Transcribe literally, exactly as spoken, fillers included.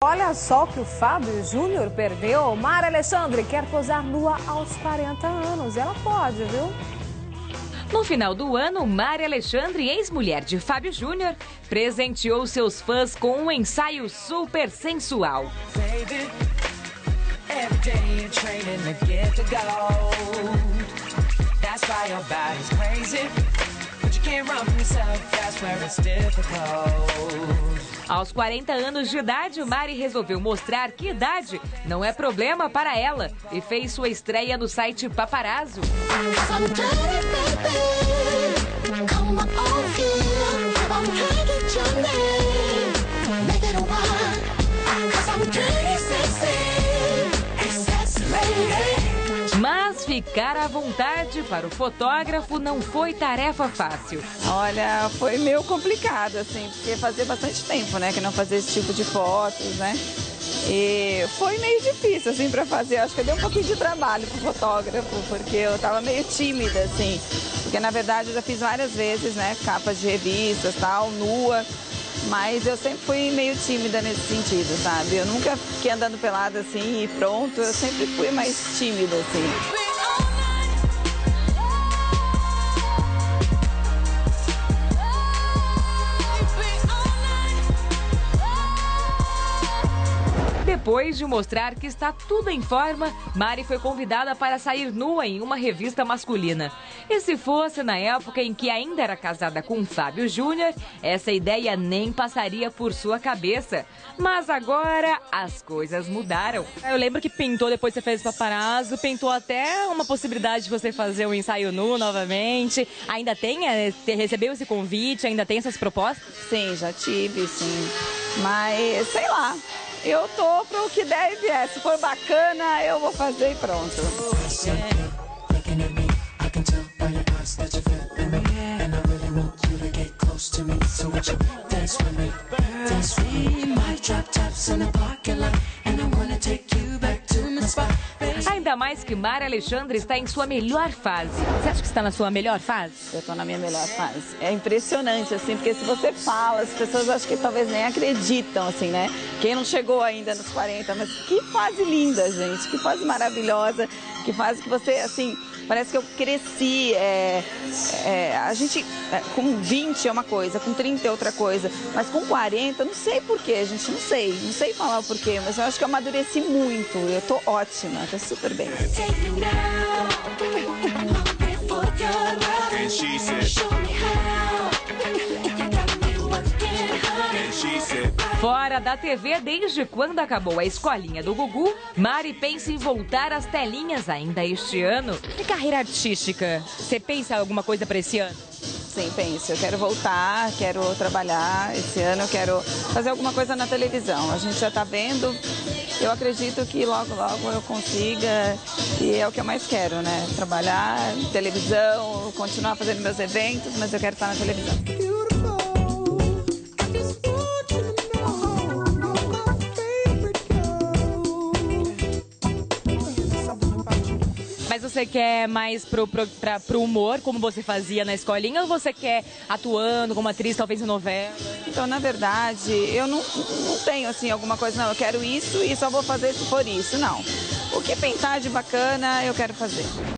Olha só o que o Fábio Júnior perdeu. Mari Alexandre quer posar nua aos quarenta anos. Ela pode, viu? No final do ano, Mari Alexandre, ex-mulher de Fábio Júnior, presenteou seus fãs com um ensaio super sensual. Aos quarenta anos de idade, Mari resolveu mostrar que idade não é problema para ela e fez sua estreia no site Paparazzo. Mas ficar à vontade para o fotógrafo não foi tarefa fácil. Olha, foi meio complicado, assim, porque fazia bastante tempo, né, que não fazia esse tipo de fotos, né? E foi meio difícil, assim, para fazer. Acho que deu um pouquinho de trabalho pro fotógrafo, porque eu tava meio tímida, assim. Porque, na verdade, eu já fiz várias vezes, né, capas de revistas, tal, nua. Mas eu sempre fui meio tímida nesse sentido, sabe? Eu nunca fiquei andando pelada assim e pronto, eu sempre fui mais tímida, assim. Depois de mostrar que está tudo em forma, Mari foi convidada para sair nua em uma revista masculina. E se fosse na época em que ainda era casada com Fábio Júnior, essa ideia nem passaria por sua cabeça. Mas agora as coisas mudaram. Eu lembro que pintou, depois você fez Paparazzo, pintou até uma possibilidade de você fazer um ensaio nu novamente. Ainda tem, é, recebeu esse convite, ainda tem essas propostas? Sim, já tive, sim. Mas, sei lá. Eu tô pro que der e vier. Se for bacana, eu vou fazer e pronto. Ainda mais que Mari Alexandre está em sua melhor fase. Você acha que está na sua melhor fase? Eu tô na minha melhor fase. É impressionante, assim, porque se você fala, as pessoas acho que talvez nem acreditam, assim, né? Quem não chegou ainda nos quarenta, mas que fase linda, gente, que fase maravilhosa, que fase que você, assim, parece que eu cresci. É, é, a gente, é, com vinte é uma coisa, com trinta é outra coisa, mas com quarenta, não sei porquê, gente, não sei, não sei falar o porquê, mas eu acho que eu amadureci muito, eu tô ótima, tô super bem. Fora da T V, desde quando acabou a escolinha do Gugu, Mari pensa em voltar às telinhas ainda este ano. E carreira artística? Você pensa em alguma coisa para esse ano? Sim, penso. Eu quero voltar, quero trabalhar. Esse ano eu quero fazer alguma coisa na televisão. A gente já está vendo. Eu acredito que logo, logo eu consiga. E é o que eu mais quero, né? Trabalhar em televisão, continuar fazendo meus eventos, mas eu quero estar na televisão. Mas você quer mais pro, pro, pra, pro humor, como você fazia na escolinha, ou você quer atuando como atriz, talvez em novela? Então, na verdade, eu não, não tenho, assim, alguma coisa, não, eu quero isso e só vou fazer se for isso, não. O que pintar de bacana, eu quero fazer.